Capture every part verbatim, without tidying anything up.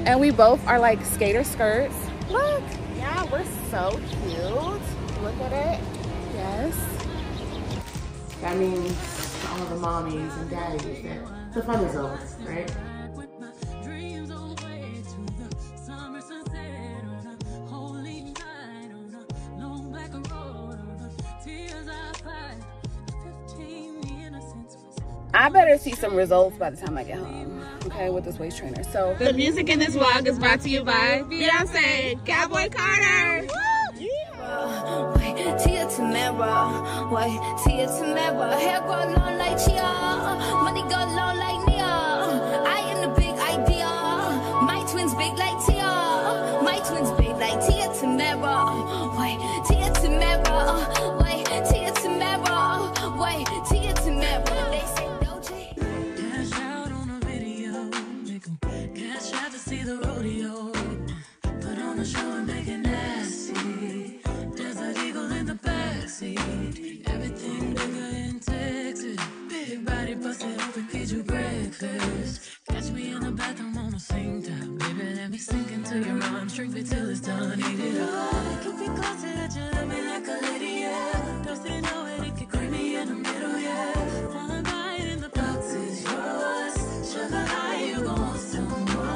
And we both are like skater skirts. Look, yeah, we're so cute. Look at it. Yes. That means all of the mommies and daddies that the fun is over, right? I better see some results by the time I get home, okay, with this waist trainer. So the music in this vlog is brought to you by Beyonce, Cowboy Carter. Woo! Yeah. Wait, Tia Tamara, wait, Tia Tamara, hair grow long like Chia, money go long like Nia. I am the big idea. My twins big like Tia, my twins big like Tia Tamara. Wait, Tia Tamara, wait, Tia Tamara, wait, Tia Tamara. They say the rodeo, put on a show and make it nasty. There's an eagle in the backseat. Everything bigger in Texas. Big body busted open, feed you breakfast. Catch me in the bathroom on a sing time. Baby, let me sink into your arms. Drink me till it's done. Eat it up. Keep me close so that you love me like a lady, yeah. Don't say no, it can creep me in the middle, yeah. One bite in the box is yours. Sugar high, you want some more.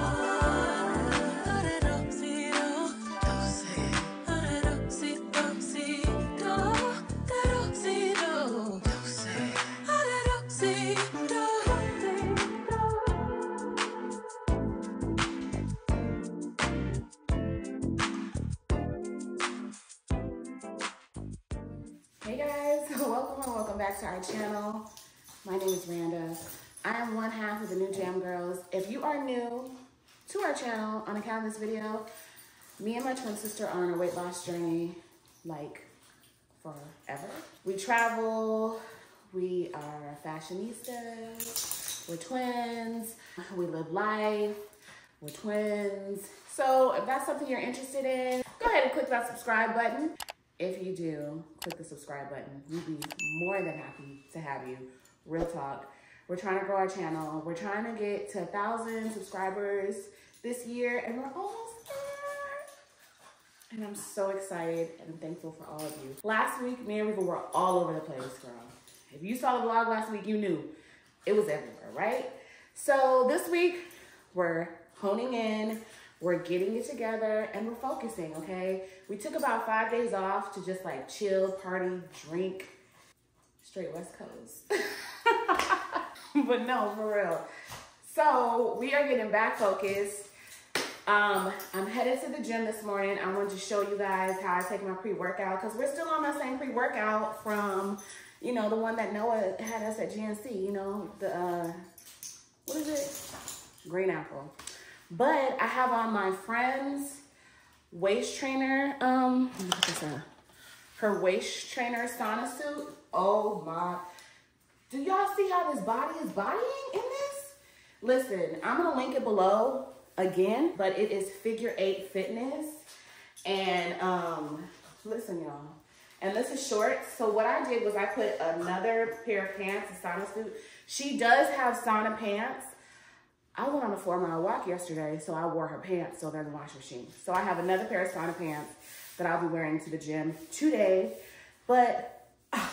Hey guys, welcome and welcome back to our channel. My name is Randa. I am one half of the New Jam Girls. If you are new to our channel on account of this video, me and my twin sister are on a weight loss journey like forever. We travel, we are fashionistas, we're twins, we live life, we're twins. So if that's something you're interested in, go ahead and click that subscribe button. If you do, click the subscribe button. We'd be more than happy to have you. Real talk. We're trying to grow our channel. We're trying to get to a thousand subscribers this year, and we're almost there. And I'm so excited and thankful for all of you. Last week, me and Riva were all over the place, girl. If you saw the vlog last week, you knew it was everywhere, right? So this week, we're honing in. We're getting it together and we're focusing, okay? We took about five days off to just like chill, party, drink, straight West Coast. But no, for real. So we are getting back focused. Um, I'm headed to the gym this morning. I wanted to show you guys how I take my pre-workout because we're still on that same pre-workout from, you know, the one that Noah had us at G N C, you know, the, uh, what is it? Green apple. But I have on my friend's waist trainer, um, let me put this on. Her waist trainer sauna suit. Oh my, do y'all see how this body is bodying in this? Listen, I'm gonna link it below again, but it is Figure Eight Fitness. And um, listen y'all, and this is shorts. So what I did was I put another pair of pants, a sauna suit. She does have sauna pants. I went on a four mile walk yesterday, so I wore her pants, so they're in the wash machine. So I have another pair of sauna pants that I'll be wearing to the gym today. But uh,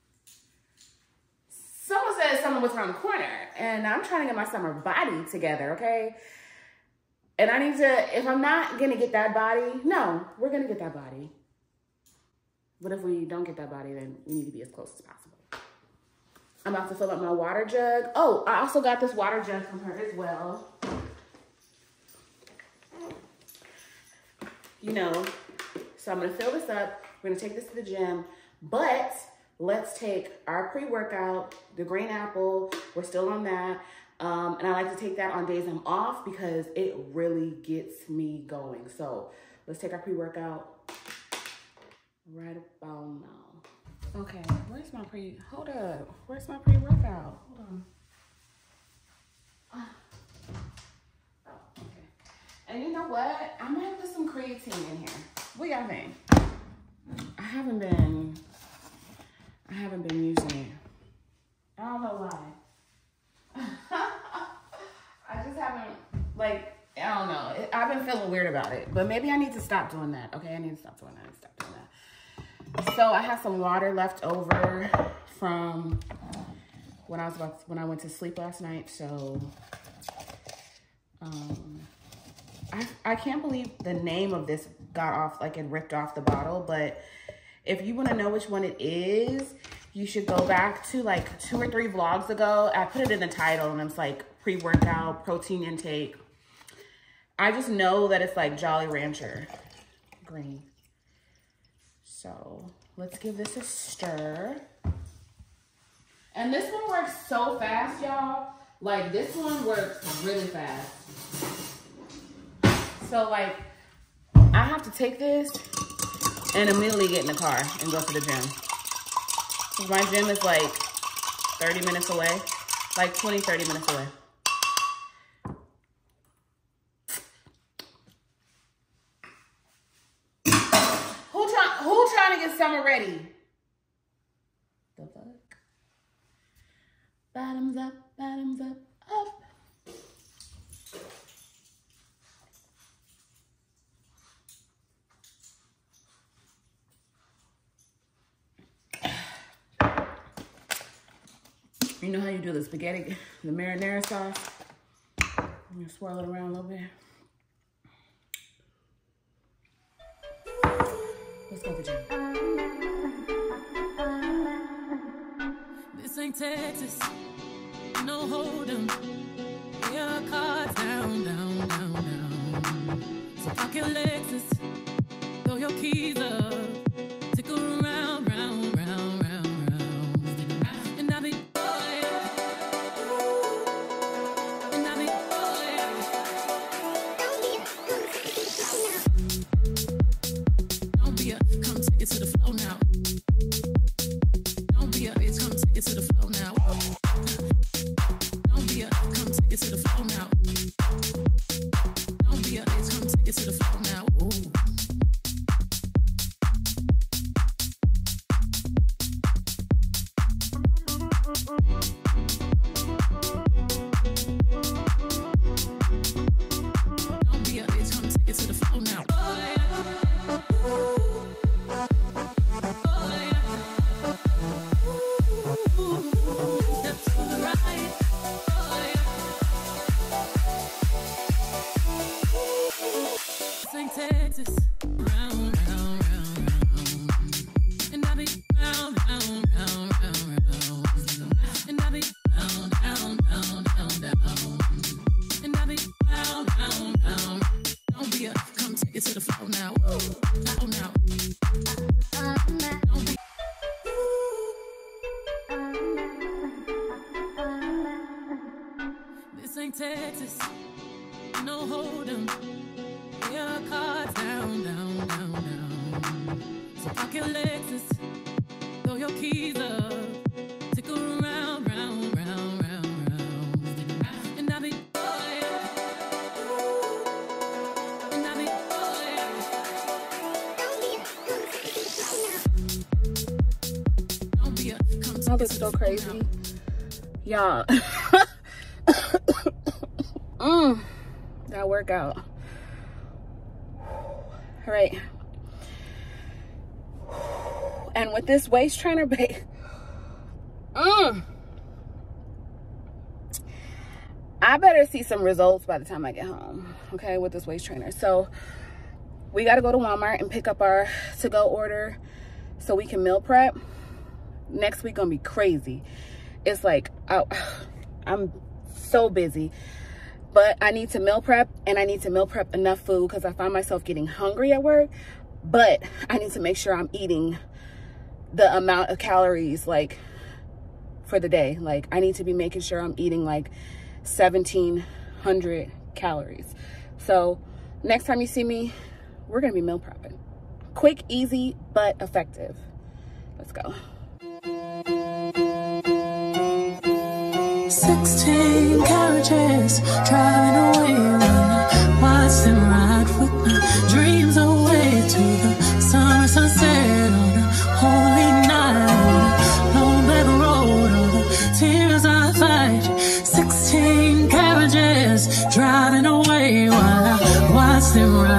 someone said summer was around the corner, and I'm trying to get my summer body together, okay? And I need to, if I'm not gonna get that body, no, we're gonna get that body. But if we don't get that body, then we need to be as close as possible. I'm about to fill up my water jug. Oh, I also got this water jug from her as well. You know, so I'm gonna fill this up. We're gonna take this to the gym, but let's take our pre-workout, the green apple. We're still on that. Um, and I like to take that on days I'm off because it really gets me going. So let's take our pre-workout right about now. Okay, where's my pre, hold up. Where's my pre-workout? Hold on. Oh, okay. And you know what? I might put some creatine in here. What y'all think? I haven't been, I haven't been using it. I don't know why. I just haven't, like, I don't know. It, weird about it. But maybe I need to stop doing that. Okay, I need to stop doing that. I need to stop doing that. So I have some water left over from when I was about to, when I went to sleep last night. So um, I I can't believe the name of this got off, like it ripped off the bottle. But if you want to know which one it is, you should go back to like two or three vlogs ago. I put it in the title and it's like pre-workout, protein intake. I just know that it's like Jolly Rancher green. So let's give this a stir. And this one works so fast, y'all. Like this one works really fast. So like I have to take this and immediately get in the car and go to the gym. My gym is like thirty minutes away, like twenty, thirty minutes away. Who try, who trying to get summer ready? The fuck? Bottoms up, bottoms up, up. You know how you do the spaghetti, the marinara sauce? I'm gonna swirl it around a little bit. Let's go to the gym. This ain't Texas, no hold'em. Your cards down, down, down, down. So park your Lexus, throw your keys up, tickle around, round, round, round, round. And I'll be it to the flow now. Don't be a bitch, come take it to the flow now. Don't be a, come take it to the flow now. Don't be a bitch, come take it to the flow now. Ooh. Don't be a bitch, come take it to the flow now. Texas, round, round, round, round, and I be round, round, round, round, round, and I be round, round, round, round, round, and I be round, round, round. Don't be a, come take it to the flow now, flow now. Don't be. This ain't Texas, no hold'em. Your cards down, down, down, down. So park your Lexus, throw your keys up, tickle around, round, round, round, round. And I be, and I be, don't be a, come That looks so crazy. Y'all. mm, that workout. All right. And with this waist trainer, babe, mm, I better see some results by the time I get home, okay, with this waist trainer. So we got to go to Walmart and pick up our to-go order so we can meal prep. Next week gonna be crazy. It's like, I, I'm so busy. But I need to meal prep, and I need to meal prep enough food because I find myself getting hungry at work. But I need to make sure I'm eating the amount of calories, like, for the day. Like, I need to be making sure I'm eating, like, seventeen hundred calories. So, next time you see me, we're going to be meal prepping. Quick, easy, but effective. Let's go. Sixteen carriages driving away when I watch them ride with my dreams away to the summer sunset on a holy night, long black road on the tears I fight. Sixteen carriages driving away while I watch them ride.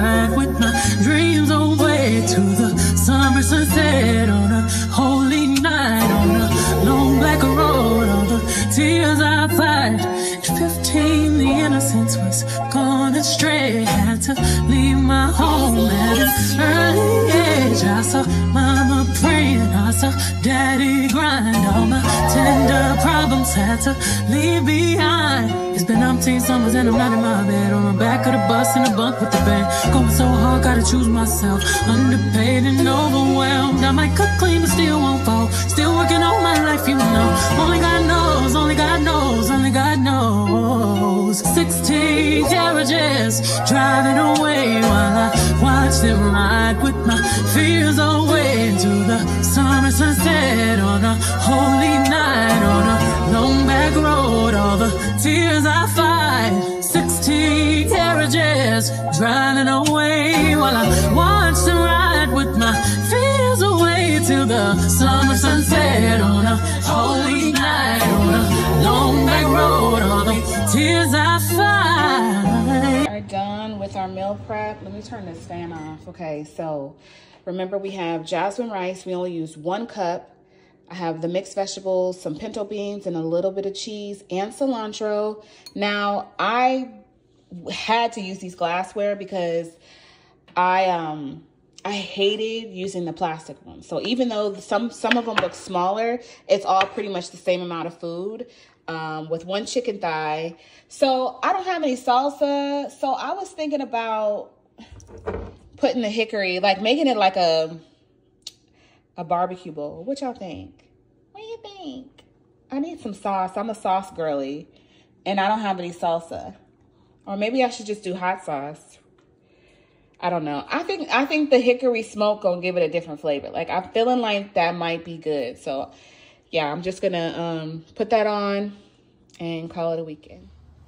to leave my home at an early age. I saw mama praying, I saw daddy grind. All my tender problems had to leave behind. It's been umpteen summers and I'm not in my bed, on the back of the bus in a bunk with the band. Going so hard, gotta choose myself. Underpaid and overwhelmed. I might cook clean but still won't fall. Still working all my life, you know. Only God knows, only God knows, only God knows. Sixteen carriages driving away while I watch them ride with my fears away into the summer sunset on a holy night, on a long back road. All the tears I fight. Sixteen carriages driving away while I watch them ride with my fears away till the summer sunset on a holy night, on a long back road. All the tears I fight. Are done with our meal prep. Let me turn this fan off. Okay, so remember we have jasmine rice. We only use one cup. I have the mixed vegetables, some pinto beans, and a little bit of cheese and cilantro. Now, I had to use these glassware because I um I hated using the plastic ones. So even though some some of them look smaller, it's all pretty much the same amount of food um, with one chicken thigh. So I don't have any salsa. So I was thinking about putting the hickory, like making it like a a barbecue bowl. What y'all think? What do you think? I need some sauce. I'm a sauce girly and I don't have any salsa. Or maybe I should just do hot sauce. I don't know. I think I think the hickory smoke gonna give it a different flavor. Like I'm feeling like that might be good. So yeah, I'm just gonna um, put that on and call it a weekend.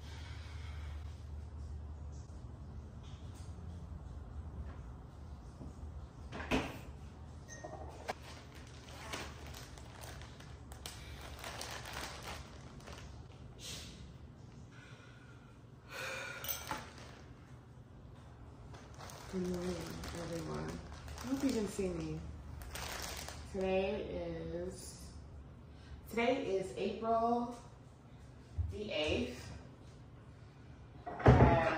Good morning, everyone. I hope you can see me. Today is today is April the eighth, and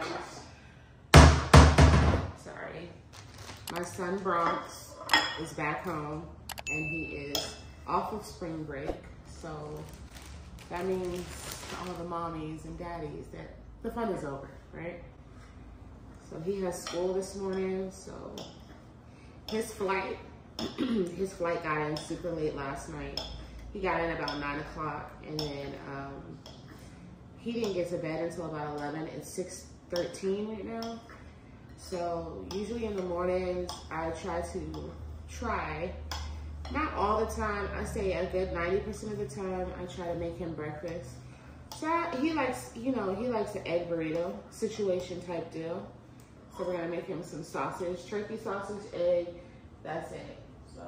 sorry, my son Bronx is back home, and he is off of spring break. So that means all the mommies and daddies that the fun is over, right? So he has school this morning, so his flight, his flight got in super late last night. He got in about nine o'clock, and then um, he didn't get to bed until about eleven. It's six thirteen right now. So usually in the mornings, I try to try, not all the time, I say a good ninety percent of the time, I try to make him breakfast. So I, he likes, you know, he likes an egg burrito situation type deal. So we're gonna make him some sausage, turkey sausage, egg, that's it, so.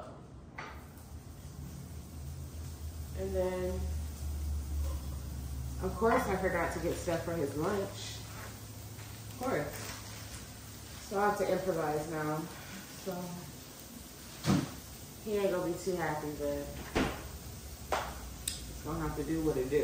And then, of course, I forgot to get stuff for his lunch, of course. So I have to improvise now, so. He ain't gonna be too happy, but it's gonna have to do what it do.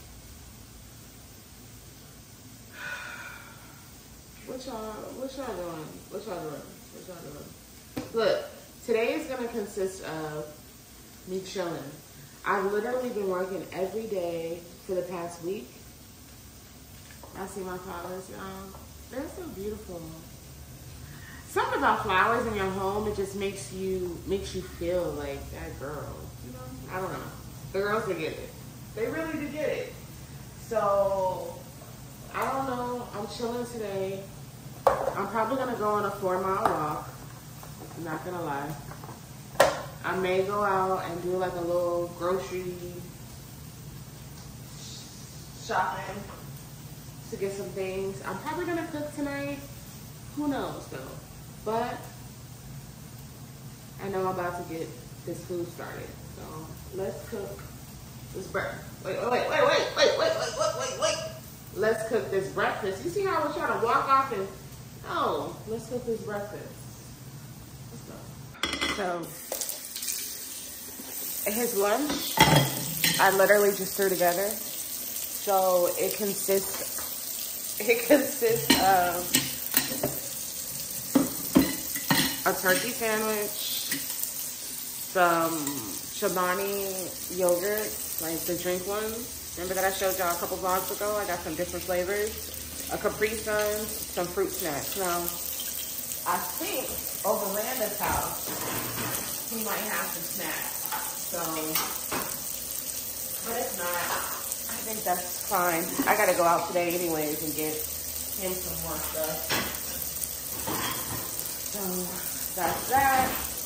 What y'all, what y'all doing? What y'all doing? What y'all doing? Look, today is gonna consist of me chilling. I've literally been working every day for the past week. I see my flowers, y'all. They're so beautiful. Something about flowers in your home, it just makes you, makes you feel like that girl, you know? I don't know. The girls will get it. They really do get it. So, I don't know. I'm chilling today. I'm probably gonna go on a four mile walk. I'm not gonna lie. I may go out and do like a little grocery shopping to get some things. I'm probably gonna cook tonight. Who knows though? But I know I'm about to get this food started. So let's cook this breakfast. Wait, wait, wait, wait, wait, wait, wait, wait, wait, wait. Let's cook this breakfast. You see how we're trying to walk off and, oh, let's cook this breakfast. Let's go. So, his lunch, I literally just threw together. So it consists, it consists of a turkey sandwich, some Chobani yogurt, like the drink ones. Remember that I showed y'all a couple vlogs ago? I got some different flavors. A Capri Sun, some fruit snacks. Now, I think over Landa's house, he might have some snacks. So, but if not, I think that's fine. I gotta go out today anyways and get him some more stuff. So, that's that.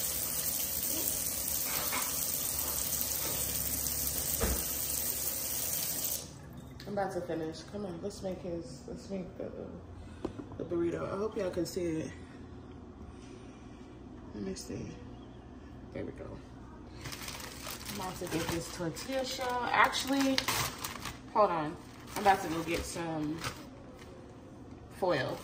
I'm about to finish. Come on, let's make his, let's make the, the burrito. I hope y'all can see it. Let me see. There we go. I'm about to get this tortilla shell. Actually, hold on. I'm about to go get some foil.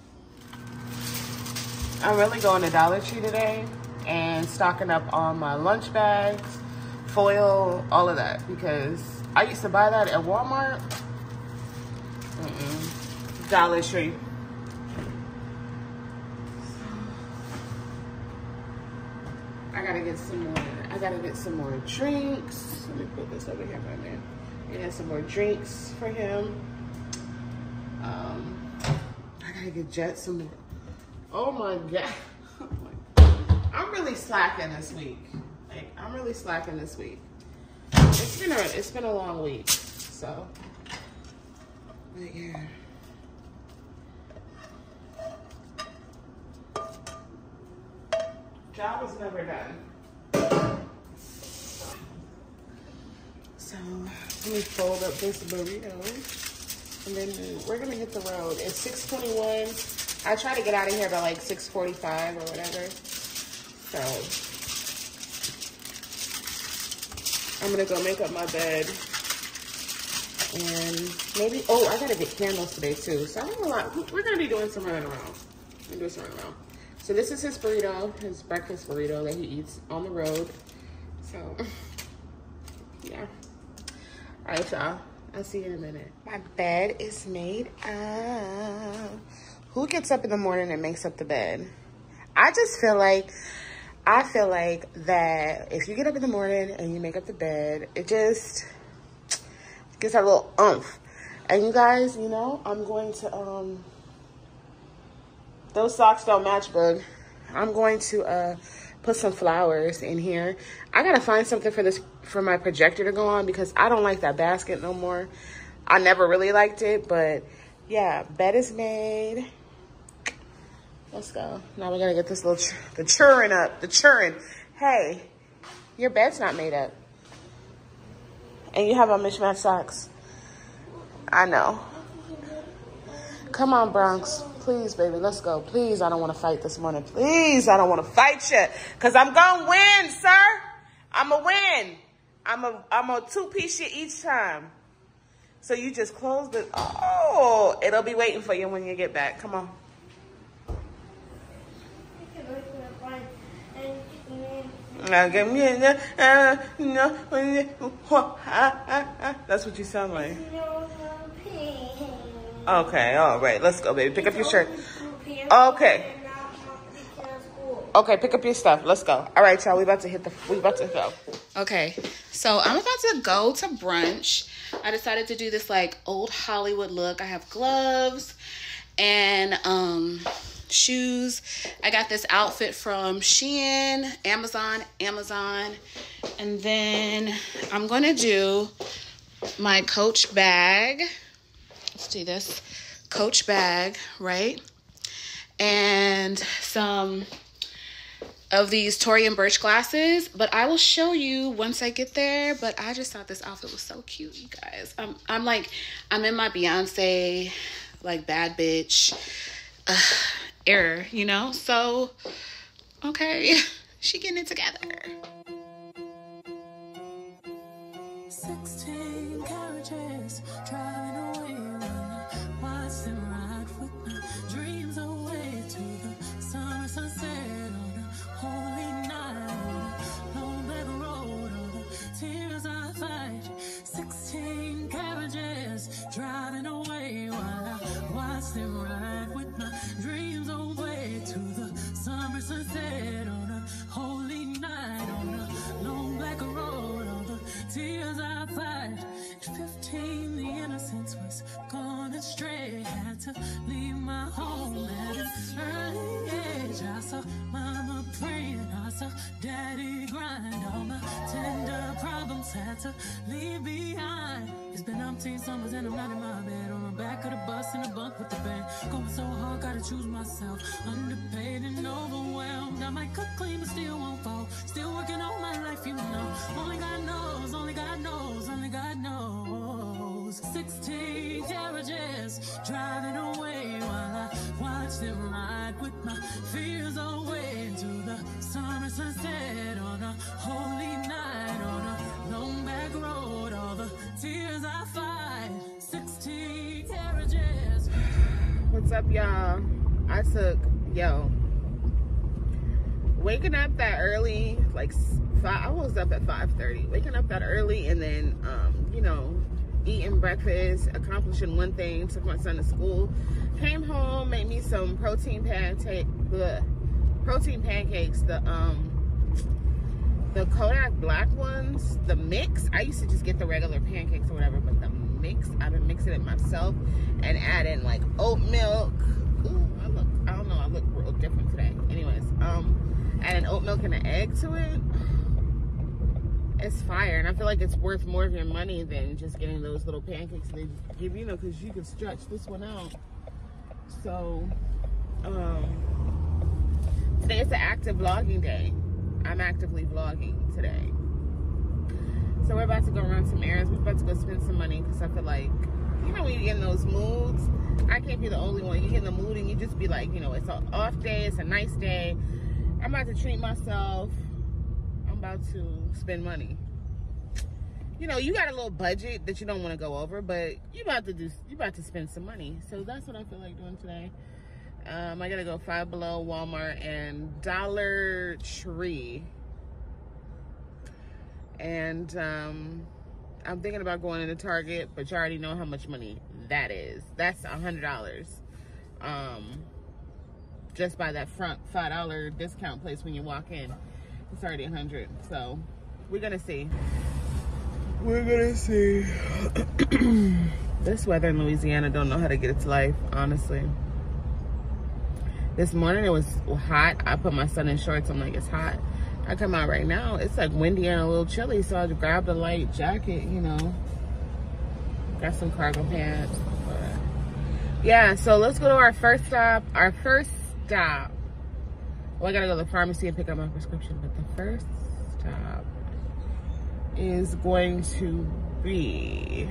I'm really going to Dollar Tree today and stocking up on my lunch bags, foil, all of that, because I used to buy that at Walmart. Mm-mm. Dollar Tree. I gotta get some more. I gotta get some more drinks. Let me put this over here, my man. Get some more drinks for him. Um, I gotta get Jet some more. Oh my god. Oh my god. I'm really slacking this week. Like I'm really slacking this week. It's been a it's been a long week, so but yeah. Job is never done. So let me fold up this burrito, and then we're gonna hit the road. It's six twenty-one. I try to get out of here by like six forty-five or whatever. So I'm gonna go make up my bed, and maybe, oh, I gotta get candles today too. So I have a lot. We're gonna be doing some running around. We're gonna do some running around. So this is his burrito, his breakfast burrito that he eats on the road. So yeah. All right, y'all. I'll see you in a minute. My bed is made up. Who gets up in the morning and makes up the bed? I just feel like, I feel like that if you get up in the morning and you make up the bed, it just gives that little oomph. And you guys, you know, I'm going to, um, those socks don't match, bug. I'm going to uh, put some flowers in here. I gotta find something for this, for my projector to go on, because I don't like that basket no more. I never really liked it, but yeah, bed is made. Let's go. Now we gotta get this little, ch the churn up, the churn. Hey, your bed's not made up. And you have on mismatched socks. I know. Come on, Bronx. Please, baby, let's go. Please, I don't want to fight this morning. Please, I don't want to fight you. Because I'm going to win, sir. I'm a win. I'm a, I'm a two-piece you each time. So you just close the... Oh, it'll be waiting for you when you get back. Come on. That's what you sound like. Okay, all right, let's go, baby. Pick up your shirt. Okay. Okay, pick up your stuff. Let's go. All right, y'all, we about to hit the, we about to go. Okay, so I'm about to go to brunch. I decided to do this like old Hollywood look. I have gloves and um, shoes. I got this outfit from Shein, Amazon, Amazon. And then I'm gonna do my Coach bag. Let's do this Coach bag, right? And some of these Tory and Burch glasses, but I will show you once I get there. But I just thought this outfit was so cute, you guys. I'm, I'm like, I'm in my Beyonce, like bad bitch uh, era, you know? So, okay, she getting it together. sixteen carriages driving away when I watch them ride with my dreams away to the summer sunset on a holy night on a long black road on the tears I fight. sixteen carriages driving away while I watch them ride with my dreams away to the summer sunset. almost had to leave behind. It's been umpteen summers and I'm not in my bed. On the back of the bus in the bunk with the band. Going so hard, gotta choose myself. Underpaid and overwhelmed. I might cook clean, but still won't fall. Still working on my life, you know. Only God knows, only God knows, only God knows. Sixteen carriages driving away while I watch them ride with my fears away into the summer sunset on a holy night on a long back road. All the tears I fight. Sixteen carriages. What's up, y'all? I took yo waking up that early, like five. I was up at five thirty. Waking up that early and then, um, you know, eating breakfast, accomplishing one thing. Took my son to school. Came home, made me some protein pancake, bleh, protein pancakes. The um. The Kodak black ones, the mix, I used to just get the regular pancakes or whatever, but the mix, I've been mixing it myself and adding like oat milk. Ooh, I look, I don't know, I look real different today. Anyways, um, adding oat milk and an egg to it. It's fire, and I feel like it's worth more of your money than just getting those little pancakes they give you, know, because you can stretch this one out. So, um, today is an active vlogging day. I'm actively vlogging today. So we're about to go run some errands. We're about to go spend some money because I feel like, you know, when you get in those moods, I can't be the only one. You get in the mood and you just be like, you know, it's an off day, it's a nice day. I'm about to treat myself. I'm about to spend money. You know, you got a little budget that you don't want to go over, but you about to do, you about to spend some money. So that's what I feel like doing today. Um, I gotta go Five Below, Walmart, and Dollar Tree. And um, I'm thinking about going into Target, but you already know how much money that is. That's a hundred dollars. Um, just by that front five dollar discount place when you walk in, it's already a hundred. So we're gonna see. We're gonna see. This weather in Louisiana don't know how to get its life, honestly. This morning it was hot. I put my son in shorts. I'm like, it's hot. I come out right now. It's like windy and a little chilly. So I grabbed a light jacket, you know. Got some cargo pants. But yeah, so let's go to our first stop. Our first stop. Well, I gotta go to the pharmacy and pick up my prescription. But the first stop is going to be...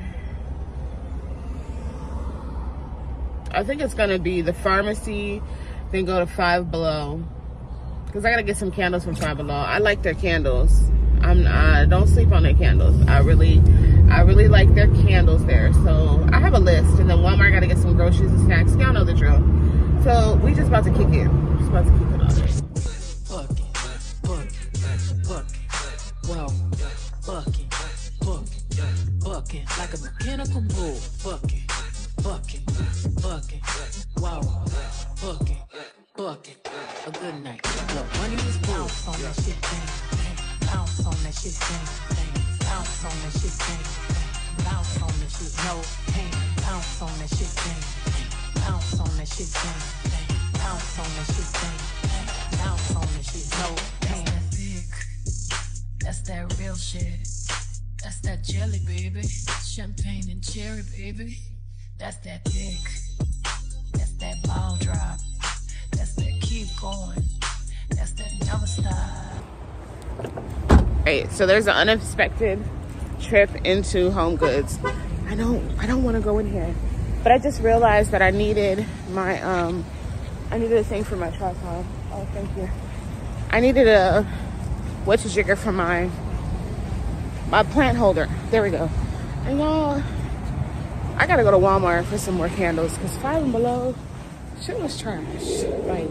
I think it's gonna be the pharmacy. Then go to Five Below, because I gotta get some candles from Five Below. I like their candles. I'm uh, don't sleep on their candles. I really, I really like their candles there. So I have a list, and then Walmart I gotta get some groceries and snacks. Y'all know the drill. So we just about to kick it. Just about to kick it off. Buck it, buck it, buck it, wow, buck it, buck it, buck it, like a mechanical bull. Buck it, buck it, buck it, wow, buck it. Bucket, a good night. Look, money is bounce on that shit, bang, bang. Bounce on that shit, bang, bang. Bounce on that shit, bang, bang. Bounce on that shit, no pain. Bounce on that shit, bang, bang. Bounce on that shit, bang, bang. Bounce on that shit, bang, bang. Bounce on that shit, no pain. That's big. That's that real shit. That's that jelly, baby. Champagne and cherry, baby. That's that dick. That's that ball drop. That's that keep going. That's that never stop. Right, so there's an unexpected trip into Home Goods. I don't I don't want to go in here, but I just realized that I needed my um I needed a thing for my tripod. Oh, thank you. I needed a what's a jigger for my my plant holder. There we go. And y'all, I gotta go to Walmart for some more candles because Five and Below, shit was trash. Like,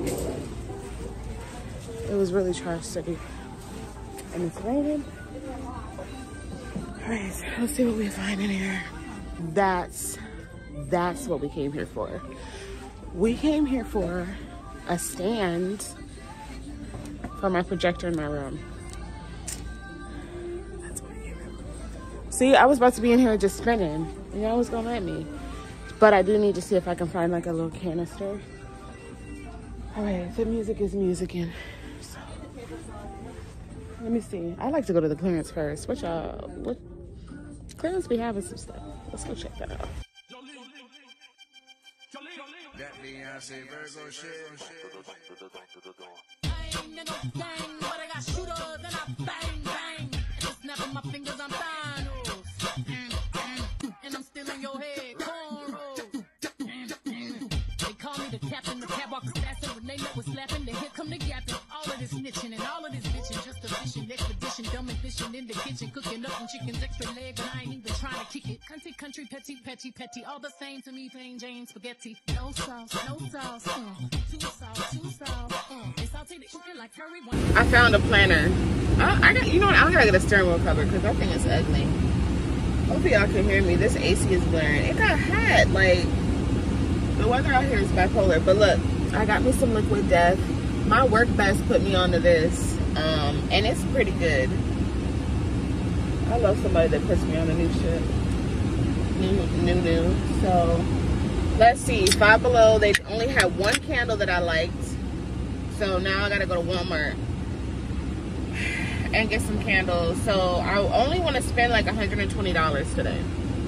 it was really trash city. And it's raining. All right, let's see what we find in here. That's, that's what we came here for. We came here for a stand for my projector in my room. That's what we came here for. See, I was about to be in here just spinning. And y'all was gonna let me. But I do need to see if I can find like a little canister. All right, the music is musicking. So, Let me see. I like to go to the clearance first. What y'all, what, clearance be having some stuff. Let's go check that out. That Beyonce Virgo shit. I ain't in no gang, but I got shooters and I bang, bang. Just snapping my fingers, I'm fine. And I'm still in your head, cornrows. They call me the captain, the catwalk assassin. When they met with slapping, then here come the yapping. All of this snitching and all of this bitching, just a fishing expedition, dumb and fishing in the kitchen, cooking up some chicken's extra leg, but I ain't even trying to kick it. Country, country, petty, petty, petty, all the same to me, plain Jane spaghetti. No sauce, no sauce, uh, too sauce, too sauce, uh, it's salty, they cooking like curry. I found a planner. I, I got, you know what? I gotta get a steering wheel cover because that thing is ugly. Hopefully y'all can hear me. This A C is blaring. It got hot. Like, the weather out here is bipolar. But look, I got me some Liquid Death. My work best put me onto this, um, and it's pretty good. I love somebody that puts me on the new shit. New, new, new. So, let's see. Five Below, they only had one candle that I liked. So now I gotta go to Walmart and get some candles. So I only want to spend like one hundred twenty dollars today.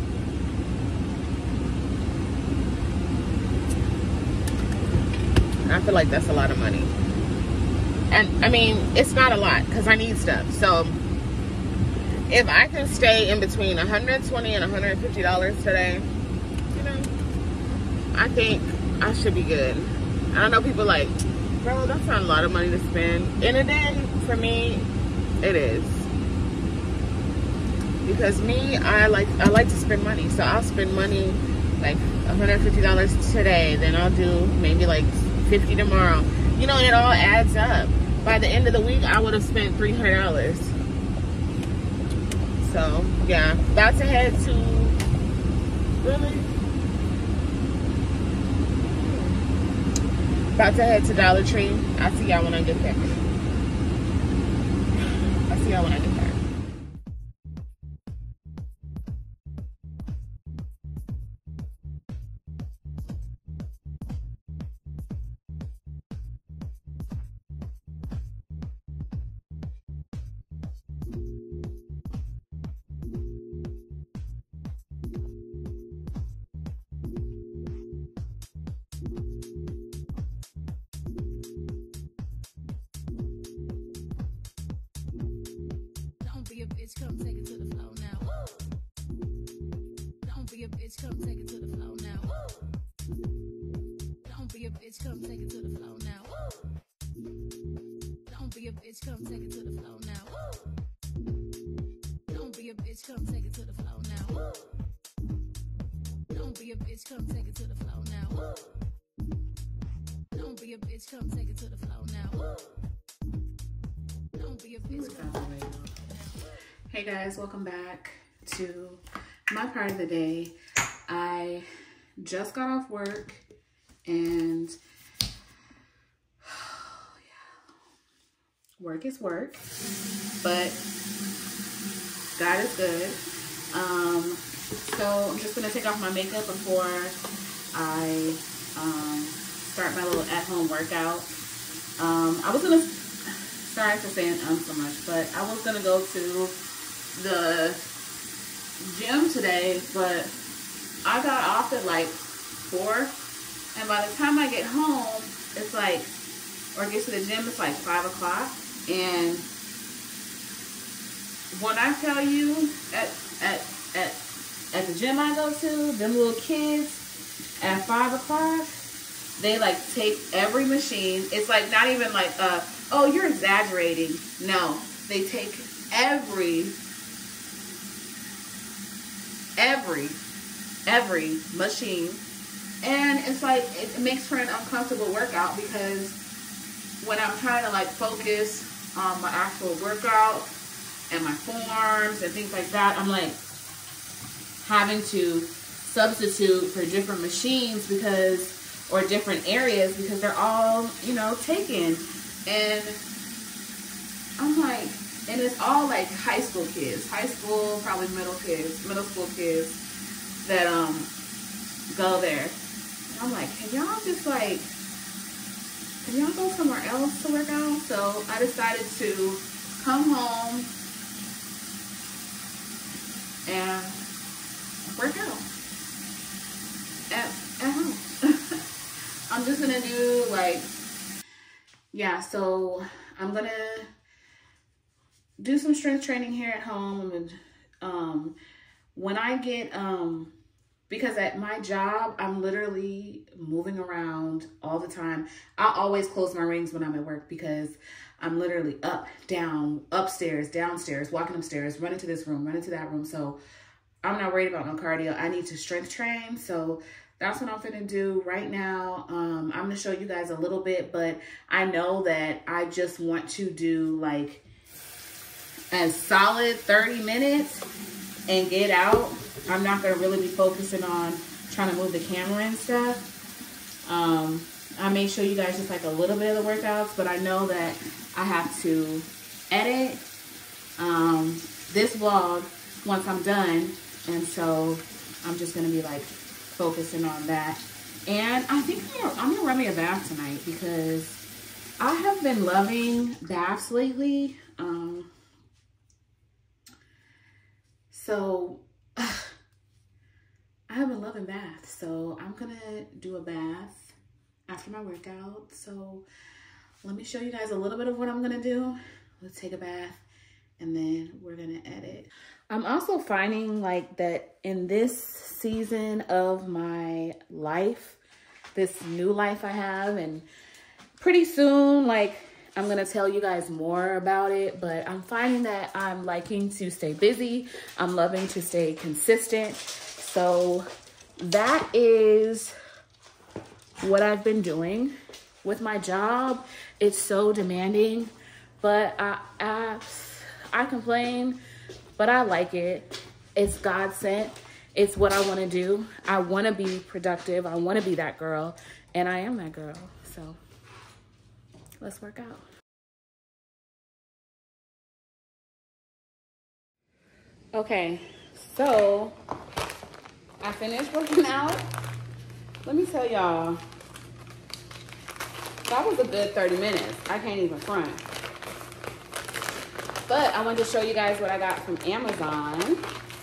I feel like that's a lot of money. And I mean, it's not a lot because I need stuff. So if I can stay in between one hundred twenty and one hundred fifty dollars today, you know, I think I should be good. And I know people like, bro, that's not a lot of money to spend. In a day, for me, it is. Because me, I like I like to spend money. So I'll spend money like one hundred fifty dollars today. Then I'll do maybe like fifty tomorrow. You know, it all adds up. By the end of the week, I would have spent three hundred dollars. So, yeah. About to head to... Really? About to head to Dollar Tree. I'll see y'all when I get there. I'll see y'all when I get there. Come take it to the floor now. Woo. Don't be a bitch, come take it to the floor now. Woo. Don't be a bitch, come take it to the floor now. Woo. Don't be a bitch, come take it to the floor now. Woo. Don't be a bitch, come take it to the floor now. Woo. Don't be a bitch, come take it to the floor now. Woo. Don't be a bitch, come take it to the floor now. Woo. Don't be a bitch, come take it to the floor now. Hey guys, welcome back to my part of the day. I just got off work and oh yeah, work is work, but God is good. Um, so I'm just gonna take off my makeup before I um, start my little at-home workout. Um, I was gonna, sorry for saying um so much, but I was gonna go to the gym today, but I got off at like four, and by the time I get home, it's like, or get to the gym, it's like five o'clock. And when I tell you at at at at the gym I go to, them little kids at five o'clock, they like take every machine. It's like not even like uh oh, you're exaggerating. No, they take every every every machine, and it's like it makes for an uncomfortable workout because when I'm trying to like focus on my actual workout and my forearms and things like that, I'm like having to substitute for different machines because or different areas because they're all, you know, taken. And I'm like, and it's all like high school kids, high school, probably middle kids, middle school kids that um go there. And I'm like, can y'all just like, can y'all go somewhere else to work out? So I decided to come home and work out at, at home. I'm just gonna do like, yeah, so I'm gonna do some strength training here at home. And um, when I get, um, because at my job, I'm literally moving around all the time. I always close my rings when I'm at work because I'm literally up, down, upstairs, downstairs, walking upstairs, running to this room, running to that room. So I'm not worried about no cardio. I need to strength train. So that's what I'm finna do right now. Um, I'm gonna show you guys a little bit, but I know that I just want to do like a solid thirty minutes and get out. I'm not gonna really be focusing on trying to move the camera and stuff. Um, I may show you guys just like a little bit of the workouts, but I know that I have to edit um, this vlog once I'm done. And so I'm just gonna be like focusing on that. And I think I'm gonna, I'm gonna run me a bath tonight because I have been loving baths lately. Um, so I have been loving baths. So I'm gonna do a bath after my workout. So let me show you guys a little bit of what I'm gonna do. Let's take a bath and then we're gonna edit. I'm also finding like that in this season of my life, this new life I have, and pretty soon, like I'm gonna tell you guys more about it, but I'm finding that I'm liking to stay busy. I'm loving to stay consistent. So that is what I've been doing with my job. It's so demanding, but I, I, I complain. But I like it. It's God sent. It's what I want to do. I want to be productive. I want to be that girl. And I am that girl. So let's work out. Okay, so I finished working out. Let me tell y'all, that was a good thirty minutes. I can't even front. But I wanted to show you guys what I got from Amazon.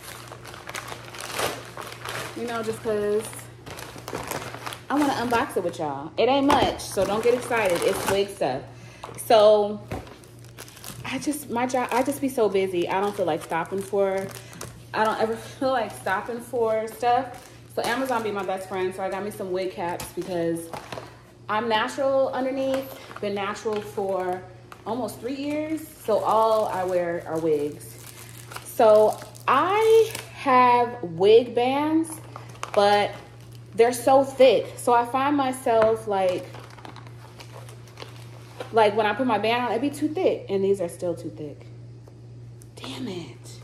You know, just because I want to unbox it with y'all. It ain't much, so don't get excited. It's wig stuff. So I just, my job, I just be so busy. I don't feel like stopping for, I don't ever feel like stopping for stuff. So Amazon be my best friend. So I got me some wig caps because I'm natural underneath. Been natural for almost three years. So all I wear are wigs. So I have wig bands, but they're so thick. So I find myself like, like when I put my band on, it'd be too thick. And these are still too thick. Damn it.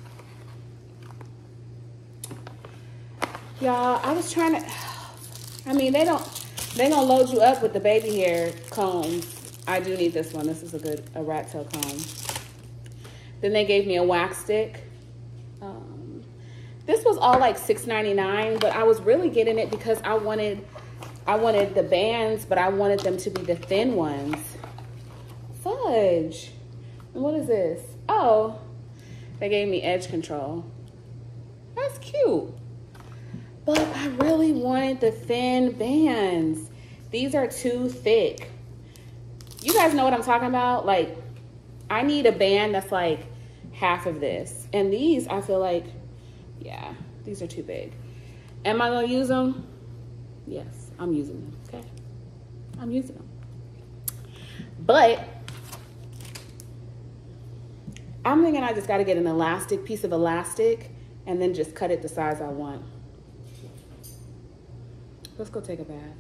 Y'all, I was trying to, I mean, they don't, they gonna load you up with the baby hair combs. I do need this one. This is a good, a rat tail comb. Then they gave me a wax stick. Um, this was all like six ninety-nine, but I was really getting it because I wanted, I wanted the bands, but I wanted them to be the thin ones. Fudge. And what is this? Oh, they gave me edge control. That's cute. But I really wanted the thin bands. These are too thick. You guys know what I'm talking about? Like, I need a band that's like half of this. And these, I feel like, yeah, these are too big. Am I gonna use them? Yes, I'm using them, okay? I'm using them. But I'm thinking I just gotta get an elastic, piece of elastic, and then just cut it the size I want. Let's go take a bath.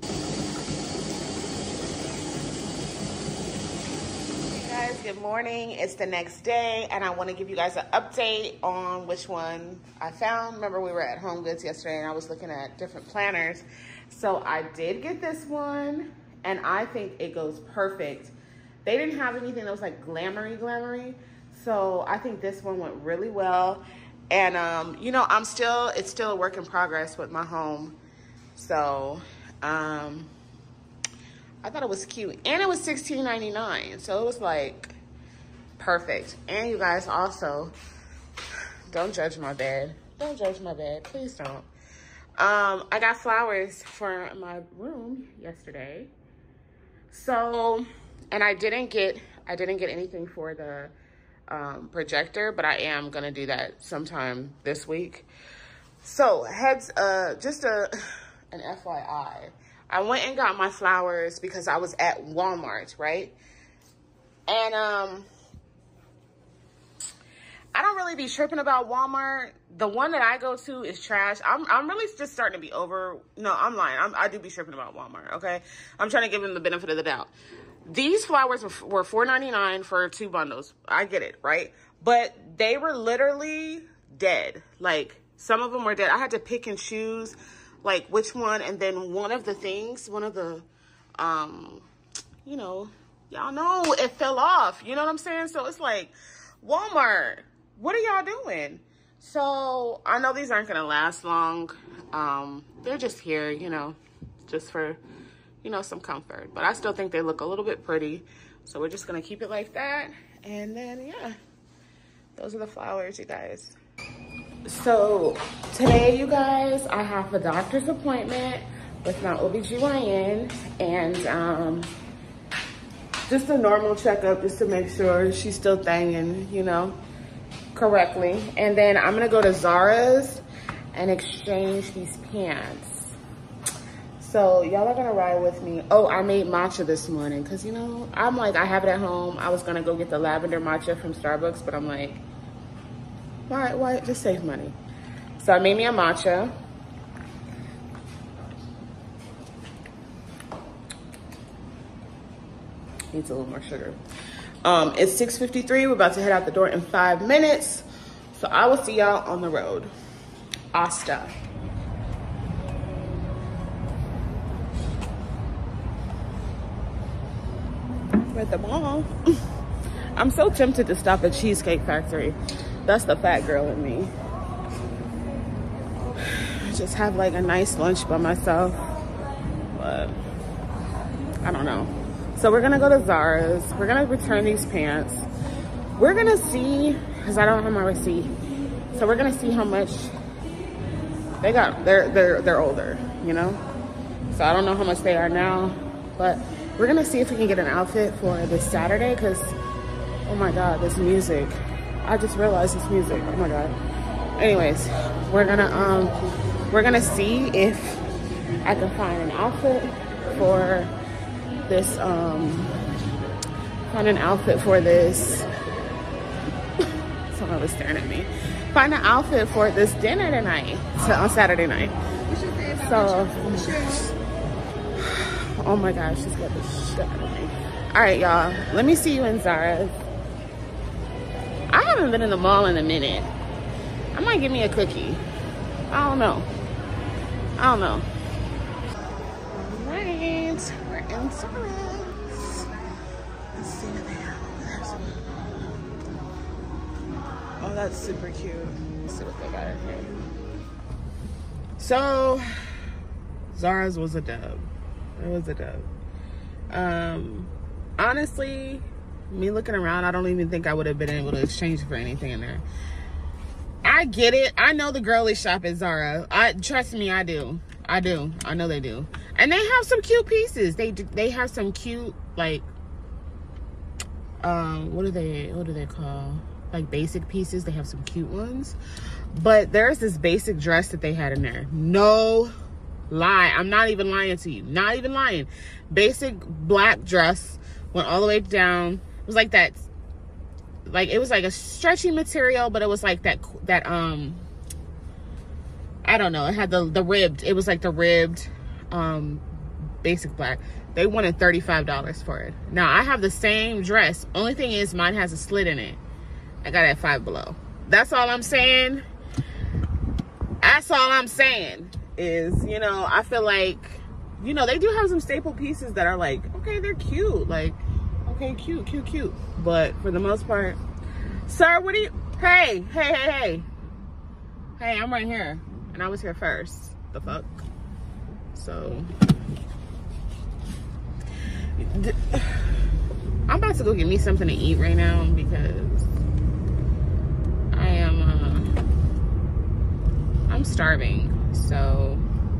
Guys, good morning. It's the next day and I want to give you guys an update on which one I found. Remember, we were at Home Goods yesterday and I was looking at different planners. So I did get this one and I think it goes perfect. They didn't have anything that was like glamoury glamoury, so I think this one went really well. And um you know, I'm still it's still a work in progress with my home, so um I thought it was cute. And it was sixteen ninety-nine. So it was like perfect. And you guys also, don't judge my bed. Don't judge my bed, please don't. Um, I got flowers for my room yesterday. So, and I didn't get, I didn't get anything for the um, projector, but I am gonna do that sometime this week. So heads, uh, just a, an F Y I. I went and got my flowers because I was at Walmart, right? And um, I don't really be tripping about Walmart. The one that I go to is trash. I'm, I'm really just starting to be over. No, I'm lying. I'm, I do be tripping about Walmart, okay? I'm trying to give them the benefit of the doubt. These flowers were, were four ninety-nine for two bundles. I get it, right? But they were literally dead. Like, some of them were dead. I had to pick and choose, like, which one. And then one of the things, one of the, um, you know, y'all know it fell off. You know what I'm saying? So it's like, Walmart, what are y'all doing? So I know these aren't going to last long. Um, they're just here, you know, just for, you know, some comfort. But I still think they look a little bit pretty. So we're just going to keep it like that. And then, yeah, those are the flowers, you guys. So today, you guys, I have a doctor's appointment with my O B G Y N. And um, just a normal checkup just to make sure she's still thanging, you know, correctly. And then I'm going to go to Zara's and exchange these pants. So y'all are gonna ride with me. Oh, I made matcha this morning because, you know, I'm like, I have it at home. I was gonna go get the lavender matcha from Starbucks, but I'm like, why, why, just save money. So I made me a matcha. Needs a little more sugar. Um, it's six fifty-three. We're about to head out the door in five minutes. So I will see y'all on the road. Asta. At the mall. I'm so tempted to stop at Cheesecake Factory. That's the fat girl in me. Just have like a nice lunch by myself. But I don't know. So we're gonna go to Zara's. We're gonna return these pants. We're gonna see, because I don't have my receipt. So we're gonna see how much they got. They're they're they're older, you know? So I don't know how much they are now, but we're gonna see if we can get an outfit for this Saturday, because, oh my God, this music. I just realized this music, oh my God. Anyways, we're gonna, um, we're gonna see if I can find an outfit for this, um, find an outfit for this, someone was staring at me. Find an outfit for this dinner tonight, so, on Saturday night. So, oh my gosh, she's got the shit out of me. All right, y'all. Let me see you in Zara's. I haven't been in the mall in a minute. I might give me a cookie. I don't know. I don't know. All right, we're in Zara's. Let's see what they have. Oh, that's super cute. Let's see what they got in here. So, Zara's was a dub. It was a dub. Um, honestly, me looking around, I don't even think I would have been able to exchange for anything in there. I get it. I know the girlies shop at Zara. I trust me, I do. I do. I know they do. And they have some cute pieces. They do, they have some cute, like, um, what do they what do they call? Like basic pieces. They have some cute ones. But there's this basic dress that they had in there. No lie, I'm not even lying to you, not even lying. Basic black dress, went all the way down. It was like that, like it was like a stretchy material, but it was like that that um I don't know, it had the the ribbed, it was like the ribbed um basic black. They wanted thirty-five dollars for it. Now I have the same dress, only thing is mine has a slit in it. I got it at Five Below. That's all I'm saying. That's all I'm saying. Is, you know, I feel like, you know, they do have some staple pieces that are like, okay, they're cute, like, okay, cute, cute, cute, but for the most part, sir, what do you, hey, hey, hey, hey, hey, I'm right here, and I was here first, the fuck, so, I'm about to go get me something to eat right now because I am, uh, I'm starving. So,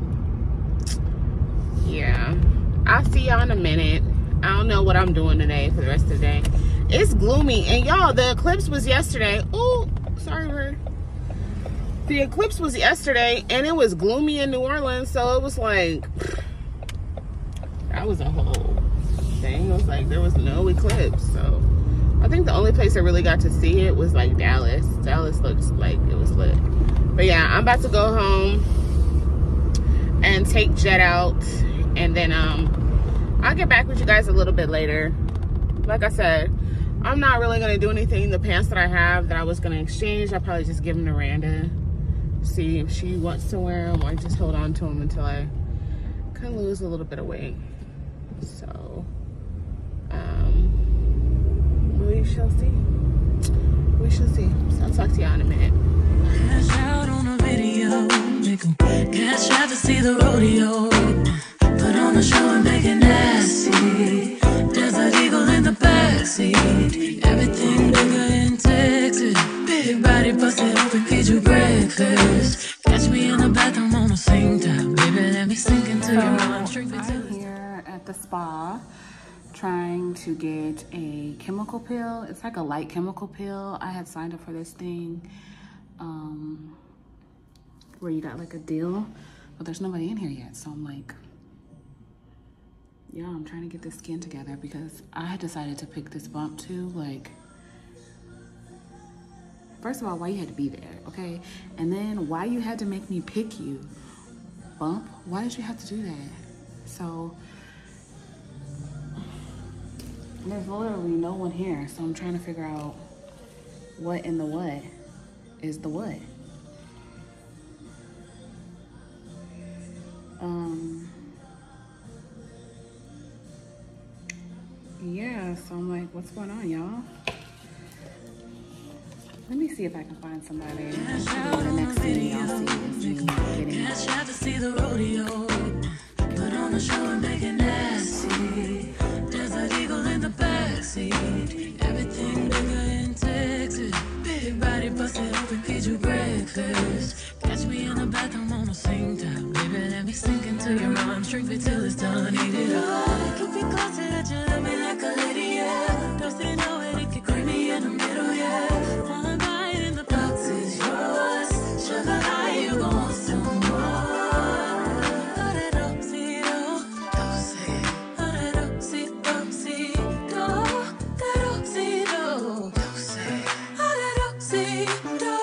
yeah. I'll see y'all in a minute. I don't know what I'm doing today for the rest of the day. It's gloomy. And y'all, the eclipse was yesterday. Oh, sorry, bird. The eclipse was yesterday and it was gloomy in New Orleans. So it was like, that was a whole thing. It was like there was no eclipse. So I think the only place I really got to see it was like Dallas. Dallas looks like it was lit. But yeah, I'm about to go home and take Jet out. And then um, I'll get back with you guys a little bit later. Like I said, I'm not really going to do anything. The pants that I have that I was going to exchange, I'll probably just give them to Randa. See if she wants to wear them or just hold on to them until I can lose a little bit of weight. So, um, we shall see. We shall see. So I'll talk to y'all in a minute. Cash out on a video, make 'em cash out to see the rodeo. Put on a show and make it nasty. Desert Eagle in the backseat. Everything bigger in Texas. Big body busted open, feed you breakfast. Catch me in the bathroom on the same time. Baby, let me sink into your mind. I'm here at the spa trying to get a chemical peel. It's like a light chemical peel. I had signed up for this thing um, where you got like a deal, but there's nobody in here yet. So I'm like, yeah, I'm trying to get this skin together because I had decided to pick this bump too. Like, first of all, why you had to be there, okay? And then why you had to make me pick you, bump? Why did you have to do that? So, there's literally no one here. So I'm trying to figure out what in the what is the what. Um... Yeah, so I'm like, what's going on, y'all? Let me see if I can find somebody. The next thing y'all see is me getting cash out to see the rodeo. Put on a show and make it nasty. Desert Eagle in the backseat. Everything bigger in Texas. Big body busted open, feed you breakfast. Catch me in the bathroom on the same time. Baby, let me sink into your mind. Drink me till it's done. Eat it up. Keep it close so that you love me like a lady, yeah. Don't say no, it get creamy in the middle, yeah. One bite in the box is yours. Sugar high, you gon' want some more. Oh, that oxydo, dose. Oh, that oxy, oxydo. That oxydo, dose. Oh, that oxydo.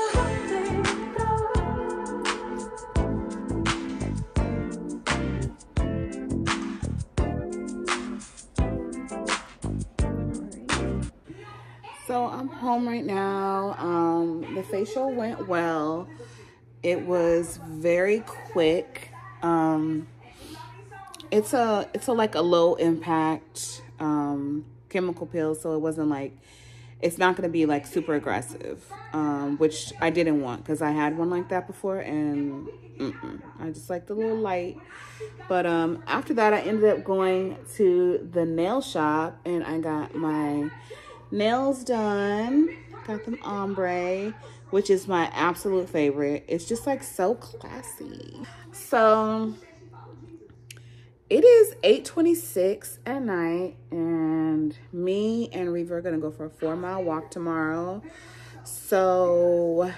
So I'm home right now. Um, the facial went well. It was very quick. Um, it's a it's a like a low impact um, chemical peel, so it wasn't like, it's not going to be like super aggressive, um, which I didn't want because I had one like that before and mm-mm, I just like the little light. But um, after that, I ended up going to the nail shop and I got my nails done. Got them ombre, which is my absolute favorite. It's just like so classy. So it is eight twenty-six at night and me and Reva are gonna go for a four mile walk tomorrow. So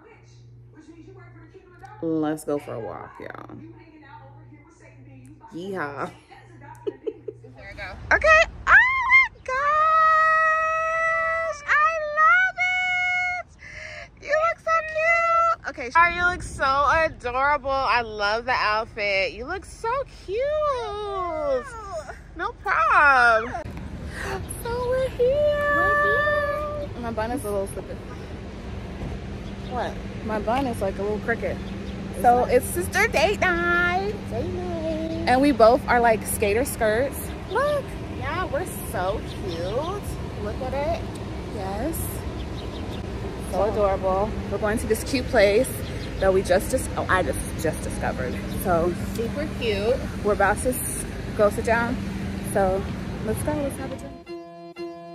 let's go for a walk, y'all. Yeehaw. There we go. Okay. Oh my gosh, I love it. You look so cute. Okay, you look so adorable. I love the outfit. You look so cute. No problem. So we're here. We're here. My bun is a little slippy. What? My bun is like a little cricket. So it's sister date night. Date night. And we both are like skater skirts. Look. Yeah, we're so cute. Look at it. Yes. So adorable. We're going to this cute place that we just, dis oh, I just, just discovered. So super cute. We're about to go sit down. So let's go, let's have a drink.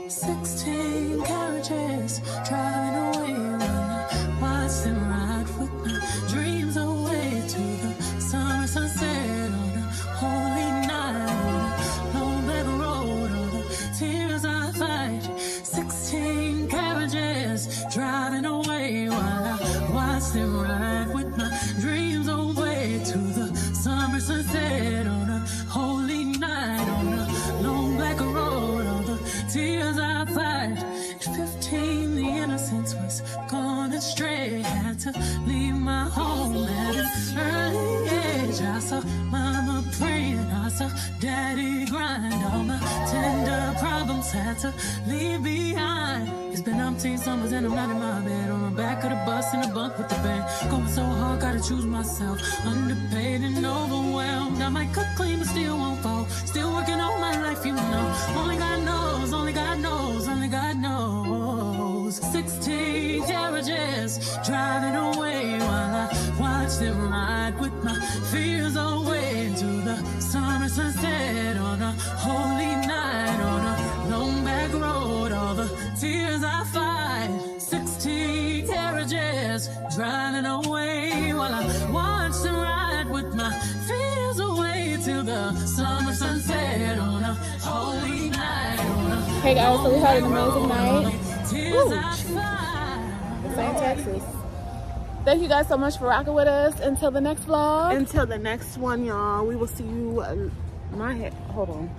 Sixteen carriages driving away when I watch them ride with my dreams away to the summer sunset on a holy night on a long black road. All the tears I fight. Sixteen carriages driving away while I watch them ride with my dreams away to the summer sunset on a holy night on a long black road. All the tears I fight. At fifteen, the innocence was gone astray. Had to leave my home at an early age. I saw mama praying, I saw daddy grind. All my tender problems had to leave behind. It's been umpteen summers and I'm not in my bed, on the back of the bus in the bunk with the band. Going so hard, gotta choose myself. Underpaid and overwhelmed. I might cook clean but still won't fall. Still working all my life, you know. Only God knows, only God knows, only God knows. Sixteen carriages driving away while I watch them ride with my fears away into the summer sunset on a holy night on a long back road. All the tears I fight. Sixteen carriages driving away while I watch them ride with my fears away till the summer sunset on a holy night on a Hey guys, so we had an amazing road. night. Tears Ooh. I fight. St. Texas. Thank you guys so much for rocking with us. Until the next vlog. Until the next one, y'all. We will see you. Uh, my head. Hold on.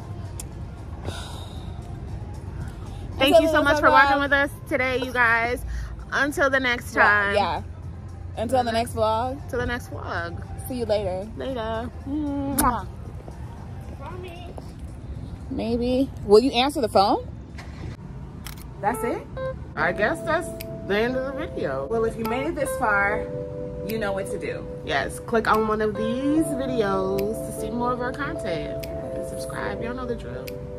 Thank Until you the so next much for vlog. walking with us today, you guys. Until the next time. Yeah. Until the next vlog. Till the next vlog. See you later. Later. Mwah. Maybe. Will you answer the phone? That's it? I guess that's the end of the video. Well, if you made it this far, you know what to do. Yes, click on one of these videos to see more of our content. And subscribe. Y'all know the drill.